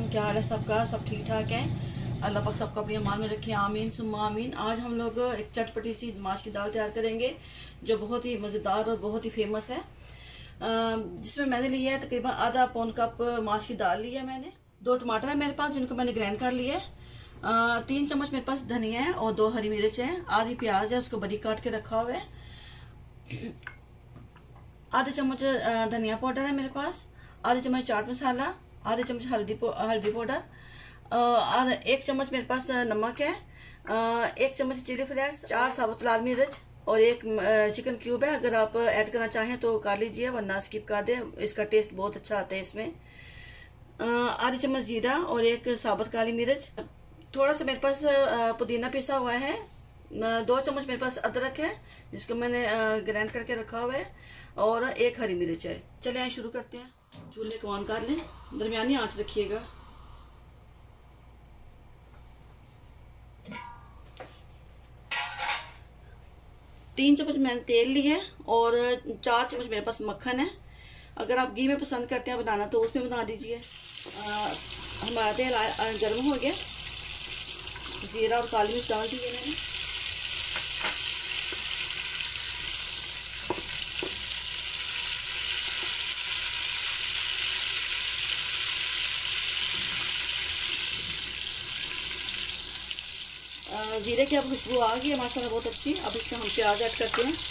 वालेकुम। क्या हाल है सबका? सब ठीक ठाक है? अल्लाह पाक सबको अपनी अमान में रखे, आमीन सुम्मा आमीन। आज हम लोग एक चटपटी सी माश की दाल तैयार करेंगे जो बहुत ही मज़ेदार और बहुत ही फेमस है, जिसमें मैंने लिया है तकरीबन आधा पौन कप माश की दाल लिया है मैंने। 2 टमाटर है मेरे पास जिनको मैंने ग्राइंड कर लिया है। 3 चम्मच मेरे पास धनिया है और 2 हरी मिर्च है। आधी प्याज है, उसको बारीक काट के रखा हुआ है। आधे चम्मच धनिया पाउडर है मेरे पास, आधे चम्मच चाट मसाला, आधे चम्मच हल्दी पाउडर, 1 चम्मच मेरे पास नमक है, 1 चम्मच चिली फ्लेक्स, 4 साबुत लाल मिर्च और 1 चिकन क्यूब है। अगर आप ऐड करना चाहें तो कर लीजिए, वरना स्किप कर दें, इसका टेस्ट बहुत अच्छा आता है इसमें। आधे चम्मच जीरा और 1 साबुत काली मिर्च। थोड़ा सा मेरे पास पुदीना पिसा हुआ है। 2 चम्मच मेरे पास अदरक है जिसको मैंने ग्राइंड करके रखा हुआ है, और 1 हरी मिर्च है। चले आए शुरू करते हैं। चूल्हे को ऑन कर लें, दरमियानी आंच रखिएगा। तीन चम्मच मैंने तेल लिया है और 4 चम्मच मेरे पास मक्खन है। अगर आप घी में पसंद करते हैं बनाना तो उसमें बना दीजिए। हमारा तेल गर्म हो गया, जीरा और काली मिर्च डाल दीजिए मैंने। जीरे की अब खुशबू आ गई है माशाल्लाह बहुत अच्छी। अब इसमें हम प्याज ऐड करते हैं।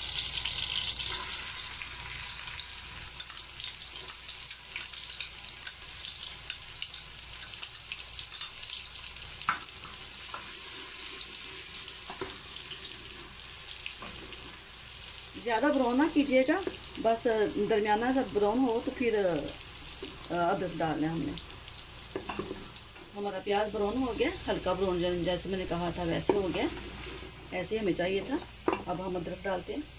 ज़्यादा ब्राउन ना कीजिएगा, बस दरमियाना सा ब्राउन हो तो फिर अदरक डालना है हमने। हमारा प्याज ब्राउन हो गया, हल्का ब्राउन, जैसे मैंने कहा था वैसे हो गया, ऐसे हमें चाहिए था। अब हम अदरक डालते हैं।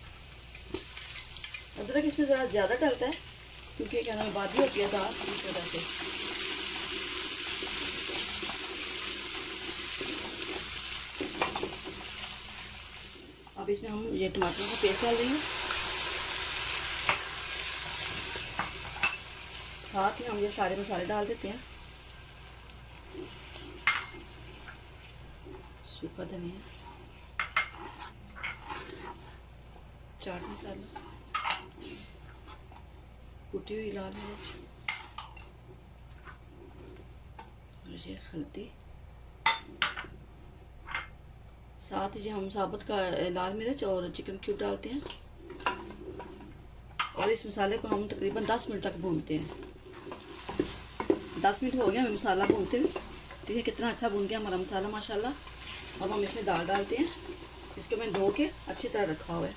अदरक इसमें ज़रा ज़्यादा डलता है क्योंकि क्या नाम बादी होती है दाल, इस वजह से। अब इसमें हम ये टमाटर का पेस्ट डाल देंगे, साथ ही हम ये सारे मसाले डाल देते हैं। सूखा धनिया, चाट मसाला, कुटी हुई लाल मिर्च, ये हल्दी, साथ ही हम साबुत का लाल मिर्च और चिकन क्यूब डालते हैं। और इस मसाले को हम तकरीबन 10 मिनट तक भूनते हैं। 10 मिनट हो गया हमें मसाला भूनते हुए। देखिए कितना अच्छा भून गया हमारा मसाला माशाल्लाह। अब हम इसमें दाल डालते हैं, इसको मैंने धो के अच्छी तरह रखा हुआ है।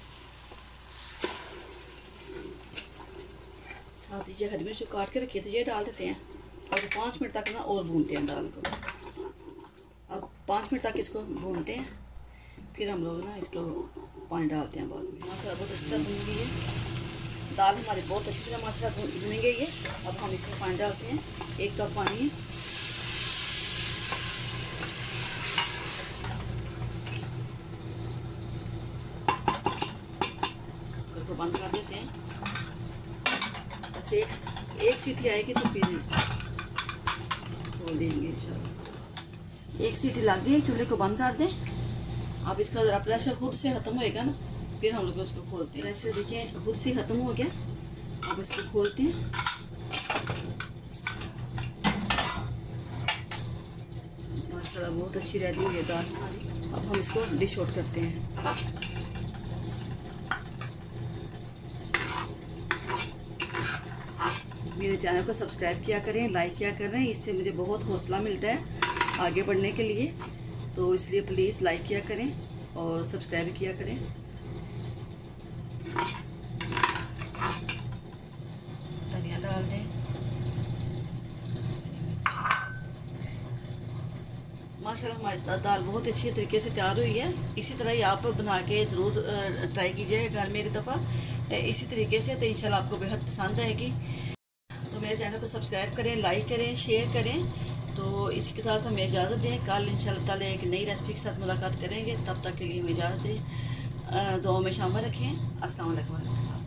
साथ ही ये हरी मिर्च काट के रखिए तो ये डाल देते हैं और 5 मिनट तक ना और भूनते हैं दाल को। अब 5 मिनट तक इसको भूनते हैं, फिर हम लोग ना इसको पानी डालते हैं बाद में। माशाल्लाह बहुत अच्छी तरह भून गई है दाल हमारी, बहुत अच्छी तरह माशाल्लाह भून गई है। अब हम इसमें पानी डालते हैं, 1 कप पानी है। कुकर को बंद कर देते हैं। बस एक सीटी आएगी तो फिर खोल देंगे इंशाल्लाह। 1 सीटी लग गई, चूल्हे को बंद कर दें। अब इसका जरा प्रेशर खुद से ख़त्म होएगा ना, फिर हम लोग उसको खोलते हैं। प्रेशर देखिए खुद से ख़त्म हो गया। अब इसको खोलते हैं। माशाल्लाह बहुत अच्छी रेडी हुई है दाल हमारी। अब हम इसको डिश आउट करते हैं। मेरे चैनल को सब्सक्राइब किया करें, लाइक किया करें, इससे मुझे बहुत हौसला मिलता है आगे बढ़ने के लिए। तो इसलिए प्लीज़ लाइक किया करें और सब्सक्राइब किया करें। धनिया डाल दें। माशाल्लाह हमारी दाल बहुत अच्छी तरीके से तैयार हुई है। इसी तरह ही आप बना के ज़रूर ट्राई कीजिएगा घर में एक दफ़ा इसी तरीके से, तो इंशाल्लाह आपको बेहद पसंद आएगी। तो मेरे चैनल को सब्सक्राइब करें, लाइक करें, शेयर करें। तो इसके साथ हमें इजाज़त दें। कल इंशाल्लाह ताला एक नई रेसिपी के साथ मुलाकात करेंगे। तब तक के लिए हमें इजाज़त दें। दुआ में शामिल रखें। अस्सलाम वालेकुम।